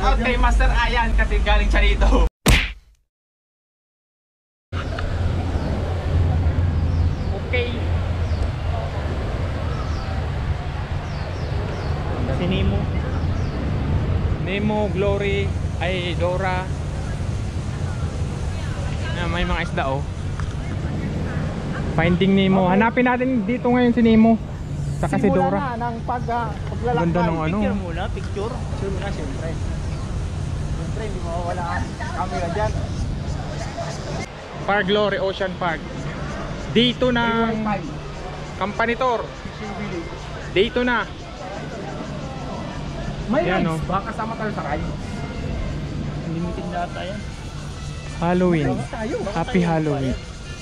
out kay Master Ayan kasi galing siya dito. Okay. Si Nemo. Nemo, Glory, ay Dora. May mga isda oh. Finding Nemo. Hanapin natin dito ngayon si Nemo. Saka si Dora. Simula na ng paglalakbay. Ganda ng ano. Picture muna, picture. Picture muna, siyempre. Siyempre, hindi mawawala ang camera dyan. Park Glory Ocean Park. Dito na Company Tour. Dito na. May yan, rides. oh. Baka kasama tayo sa ride. Limited na ata yan. Halloween. Tayo, Happy Halloween.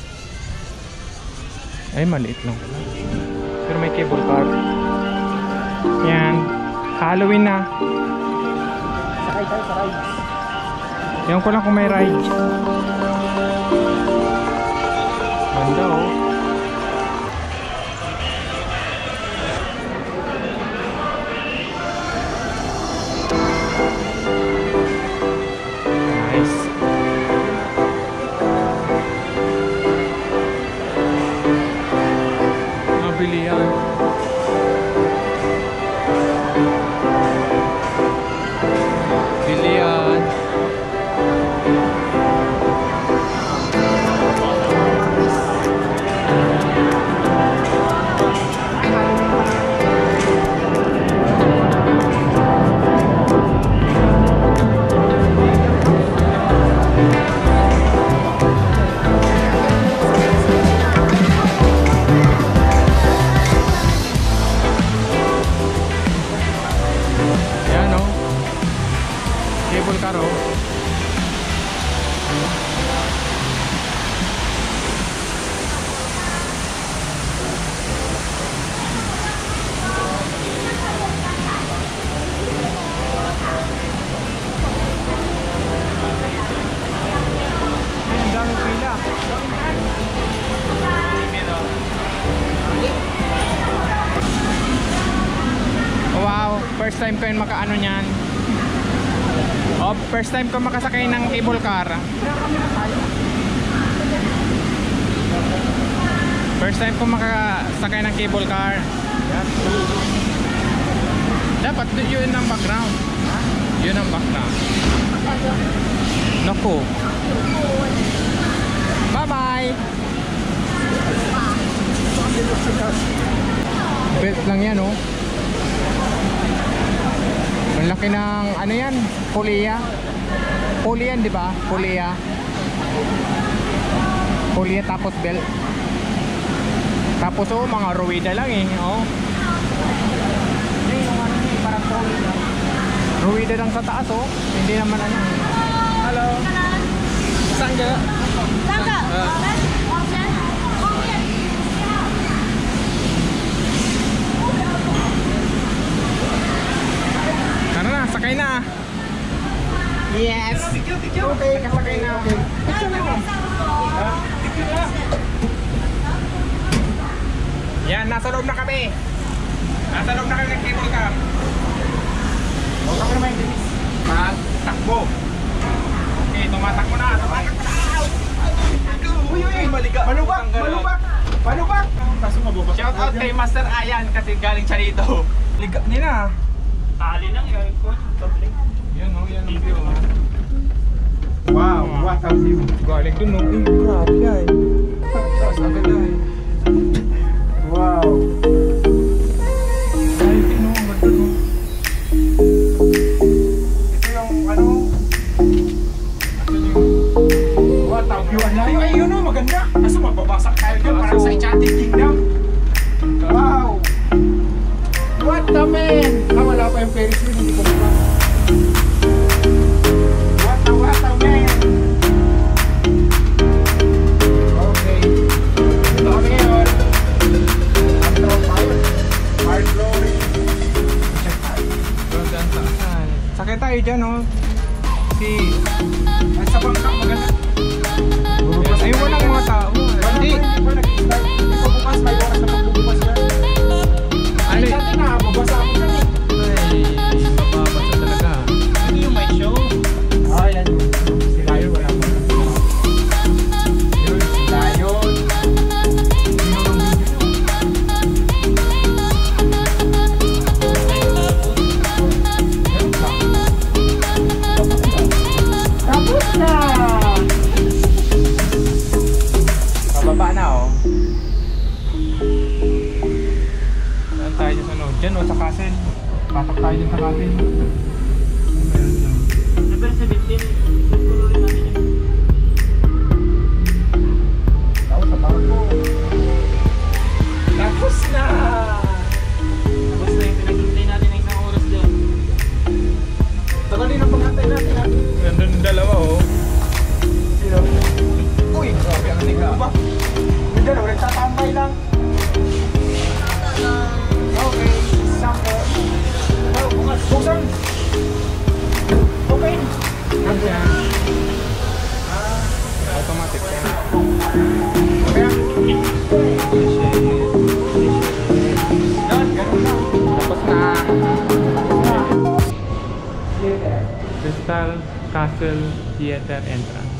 Ay, maliit lang. Pero may cable car. Yan. Halloween na. Sakay tayo sa ride. Yan ko lang kung may ride. Ganda oh. Nice. Mabili yan. Bili yan. Yan oh. Cable car oh. Ay, ang daming pila. Wow, first time ko yun makaano niyan. Oh, first time ko makasakay ng cable car. First time ko makasakay ng cable car. Dapat yun ang background. Yun ang background. Naku. Bye-bye. Belt lang yan oh. Ang laki ng ano yan? Puliya. Puliya yan, di ba? Puliya. Puliya tapos belt. Tapos oh, mga ruwida lang eh, oh. Parang trolley lang. Ruwida lang sa taas oh. Hindi naman ano. Hello. Saan ka? Tara na, sakay na. Yes. Okay, kasakay na. Yan, nasa loob na kami. Nasa loob na kami ng cable car. O, kami naman yung bilis. Takbo. Okay, tumatakbo na. Tumatakbo na. Uy, uy, maliga. Malubak, malubak. Malubak. Shout out kay Master Ayan kasi galing siya dito. Liga nila. Tali lang yun. Yan o, yan ang view. Wow, what a view. Galing dun o. Uy, grabe yan. Taas agad yan. Wow. Galing din o, ganda o. Ito yung ano? What a view. Ay, yun o, maganda. Kaso magbabasak tayo dyan parang sa Enchanted Kingdom. Wow. What the man? Wala pa yung Ferris wheel, hindi ko pa. What a man. Okay. Ito kami ngayon. After fire. Fire glory. Ganda ang taasan. Sakay tayo dyan o. Si... Ay, sa bangka, maganda. Ay, walang mga tao. Hindi. Ito bukas, may oras na magbubukas na. Ay, dati na, mabasa ako dyan eh. Ay, mababasa talaga. Ano yung may Crystal Castle Theater entrance.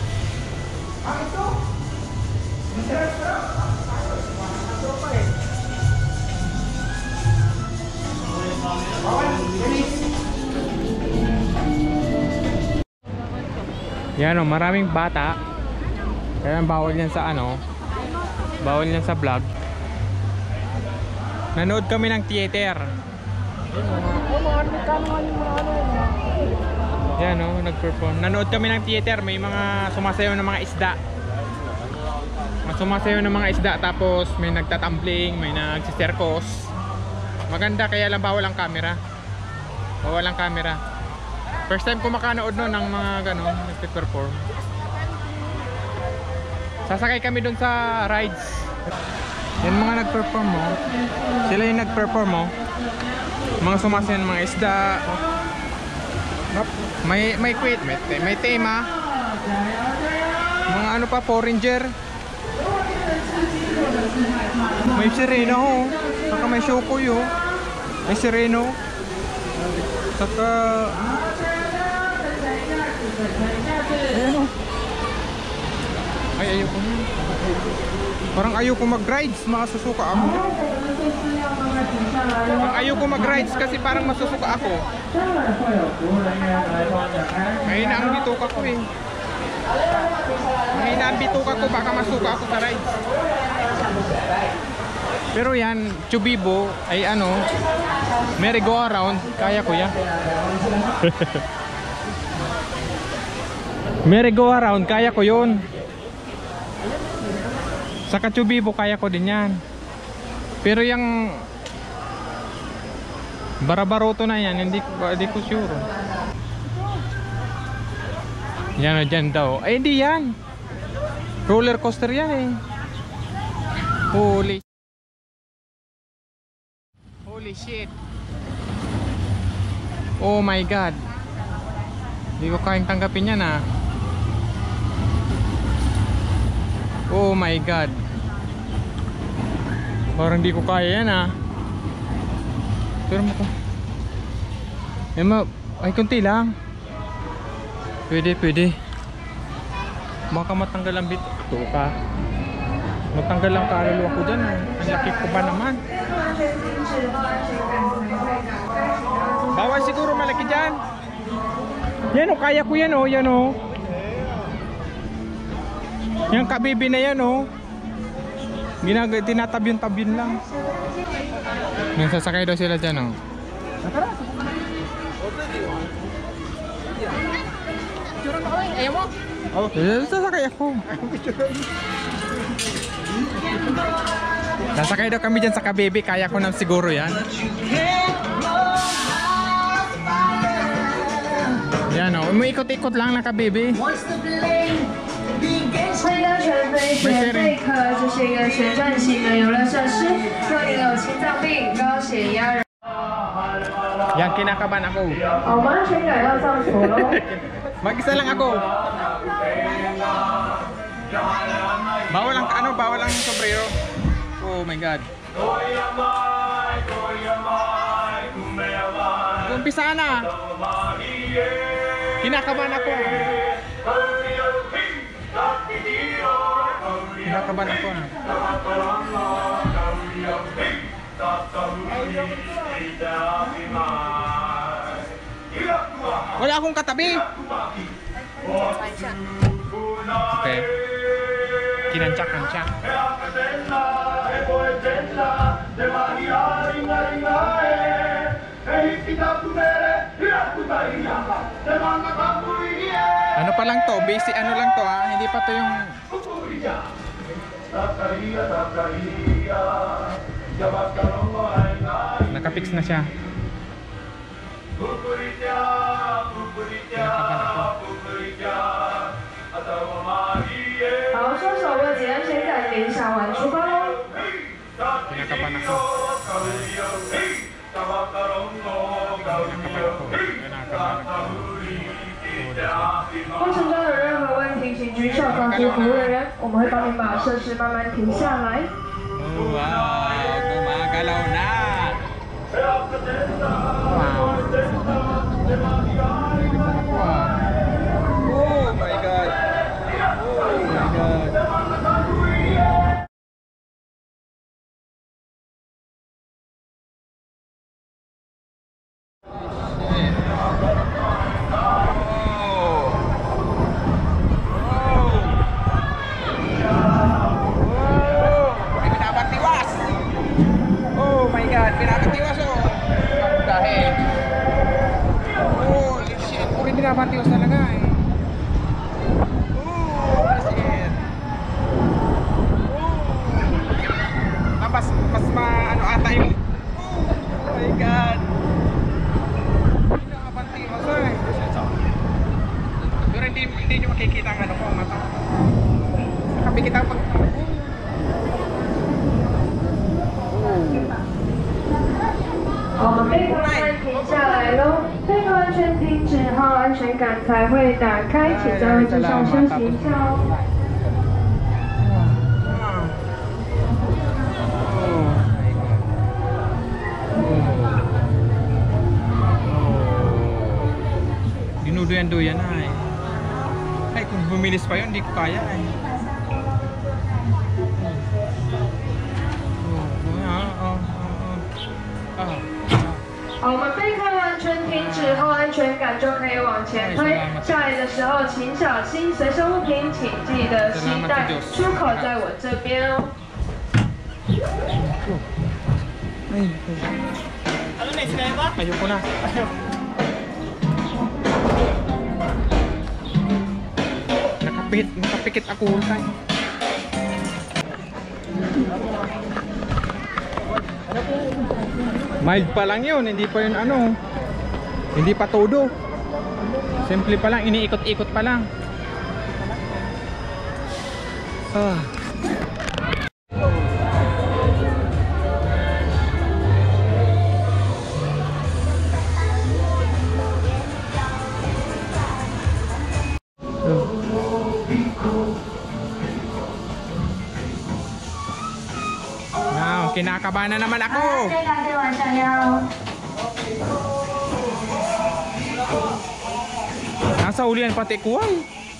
Yan o, maraming bata. Kaya bawal yan sa ano, bawal yan sa vlog. Nanood kami ng theater. Yan o, nag-perform. Nanood kami ng theater, may mga sumasayaw ng mga isda. Sumasayaw ng mga isda, tapos may nagtatumbling, may nagsisirkos. Maganda, kaya lang bawal ang camera. Bawal ang camera. First time ko makanood no ng mga gano'n, nagpe-perform. Sasakay kami dun sa rides. Yan mga nag-perform mo. Sila yung nag-perform mo. Mga sumasayaw ng mga isda. May equipment, may tema. Mga ano pa, foreigner. May sireno ho. Saka may shokoy ho. May sireno. Saka ayan o. Ay, ayoko na. Parang ayoko mag-rides, makasusuka ako. Parang ayoko mag-rides kasi parang masusuka ako. Mahina ang bituka ko eh. Mahina ang bituka ko, baka masuka ako sa rides. Pero yan, Chubibo ay ano, merry-go-around, kaya ko yan. Merry-go-around, kaya ko yun. Sa Chubibo, kaya ko din yan. Pero yung Barabaroto na yan, hindi ko sure. Yan na dyan daw. Ay, hindi yan. Roller coaster yan eh. Holy shit. Oh my god. Hindi ko kayang tanggapin yan ah. Oh my god. Parang hindi ko kaya yan ah. Pero mo ko. Ay kunti lang. Pwede. Baka matanggal ang bito ka. Matanggal ang kaluluwa ko dyan ah. Ang laki ko pa naman. Bawal siguro malaki dyan. Yan o, kaya ko yan o. Yan o. Yung kabibi na yan o. Tinatabyon-tabyon lang. Sasakay daw sila dyan o. Ayaw mo? Sasakay ako. Sasakay daw kami dyan sa kabibi. Kaya ko na siguro yan. Yan o, umiikot-ikot lang na kabibi. Yan, kinakabahan ako. Mag-isa lang ako. Bawal ang sombrero. Oh my god. Umpisa na. Kinakabahan ako. Kinakabahan ako na. Wala akong katabi. Okay. Kinancak-kancak. Ano pa lang to? Basic ano lang to ah. Hindi pa to yung nakapix na siya. Kinakabahan ako. 好，双手握紧，安全带连上完出发喽。 Kinakabahan ako. Kinakabahan ako. 过程中有任何问题，请举手告诉服务人员，我们会帮您把设施慢慢停下来。 Oh, wow, gumagalaw na. Wow. nga Bantios talaga eh. That's it. Tapos mas ano ata yung oh my god. Hindi nga Bantios eh. Pero hindi nyo makikita ang ano ko mata. Nakapikit ang pag 我们备考站停下来喽，备考完全停止后，安全杆才会打开，请在位置上休息一下哦。 Dinuduyan-duyan na eh. Ay, kung bumilis pa yun, hindi ko kaya eh. 我们备考完全停止后，安全杆就可以往前推。下来的时候请小心，随身物品请记得携带。出口在我这边哦。 Ayoko na. Nakapikit ako ultay. Mild pa lang yun, hindi pa yun ano. Hindi pa todo. Simple pa lang, iniikot-ikot pa lang. Kinakabahan na naman ako. Nasa ulian pati ko ay.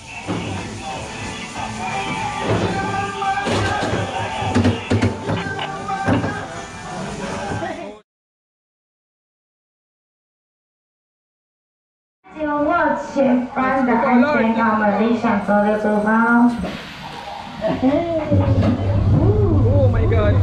前方的安全港门理想走的出发。 Oh my god.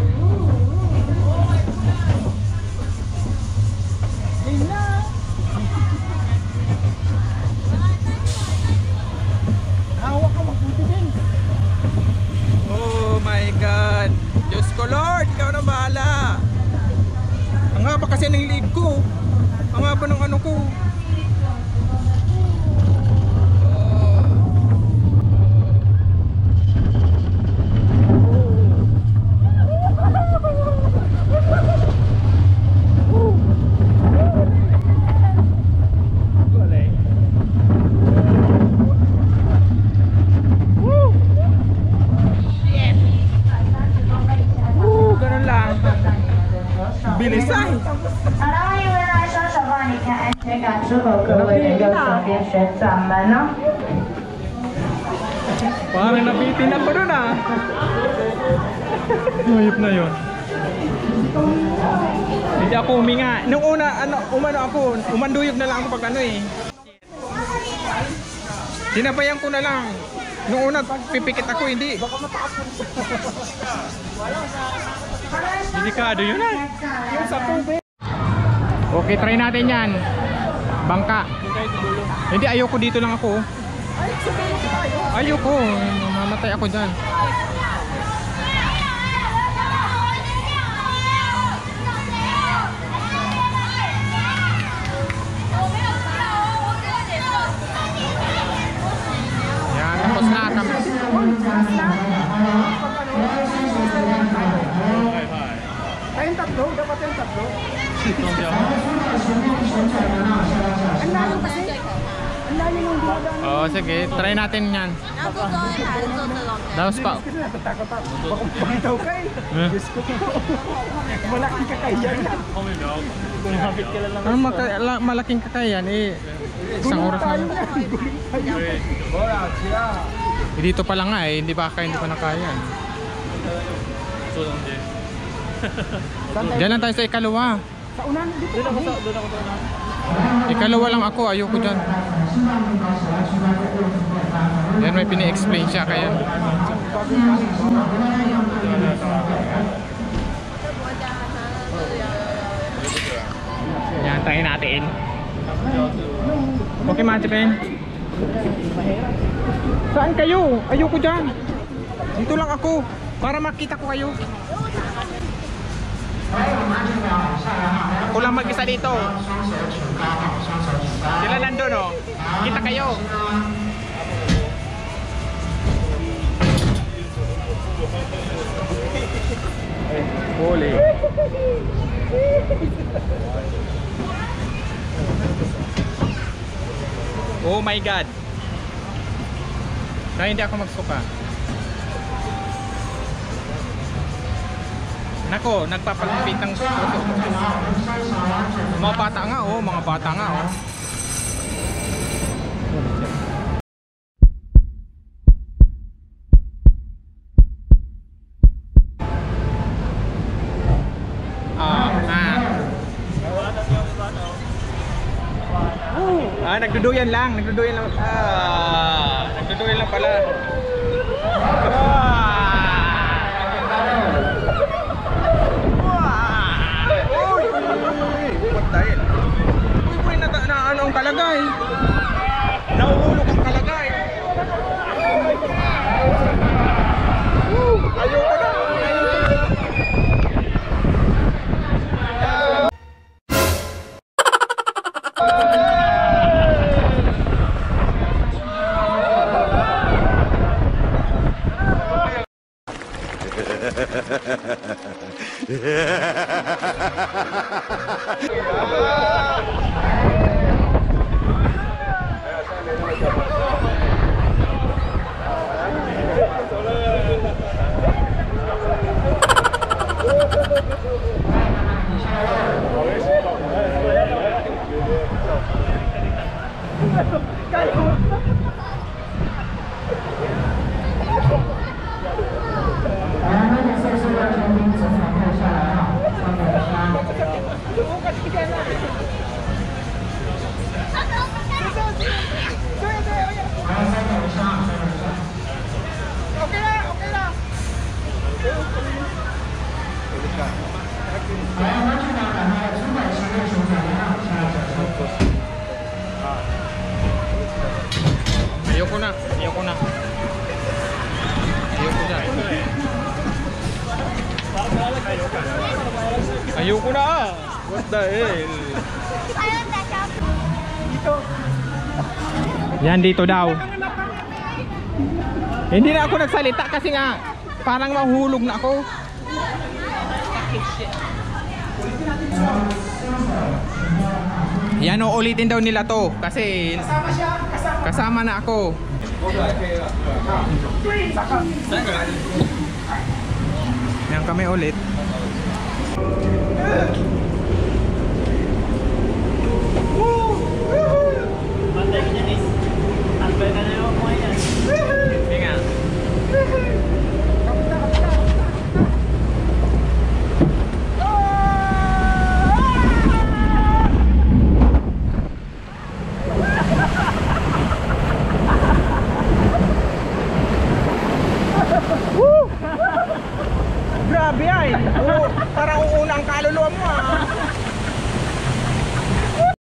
Oh my god. Diyos ko Lord, ikaw na bahala. Ang haba kasi ng liig ko. Ang haba ng ano ko. Bilisan! 好了，欢迎回来，双手帮你看安全感出口，各位的右手边旋转门哦。 Parang nabitin ako dun ah. Mayip na yun. Hindi ako huminga. Nung una, umano ako, umanduyog na lang ako pag ano eh. Sinabayan ko na lang. Nung una, pipikit ako, hindi. Delikado yun ah. Yung sa tubig. Okay, try natin yan. Bangka. Hindi, ayoko dito lang ako. Ayoko. Mamatay ako dyan. Yan, tapos na kami. Tayong tatlo, dapat yung tatlo. Oo, sige, try natin yan. Tapos pa. Natatakot ako. Baka pagitaw ka eh. Diyos ko. Malaking kakayan yan. Ano malaking kakayan eh. Isang oras na. Eh, dito pa lang nga eh, hindi pa nakaya. Diyan lang tayo sa ikalawa. Sa unan, dito kami. Ikalawa lang ako, ayoko dyan. Yan, may pini-explain siya kaya. Yan, tayo natin. Okay, Manchipin. Saan kayo? Ayoko dyan. Dito lang ako. Para makita ko kayo. Ako lang mag-isa dito. Sila nandun, oh. Kita kayo. Boleh. Oh my god. Kaya hindi ako magsuka. Nako, nagpapagpit ng suso. Mga bata nga, oh. Mga bata nga, oh. Nagduduyan lang, nagduduyan lang. Nagduduyan lang pala. Uy, what the hell? Uy, na ano ang kalagay? Nauhulog ang kalagay. Ayoko na. Ayoko na, ayoko na. Ayoko na. Ayoko na. What the hell? Yan dito daw. Hindi na ako nagsalita kasi nga parang mahulog na ako. Yan o, ulitin daw nila to kasi kasama na ako. Yan kami ulit. Grabe ay. Parang uuna ang kaluluwa mo ah.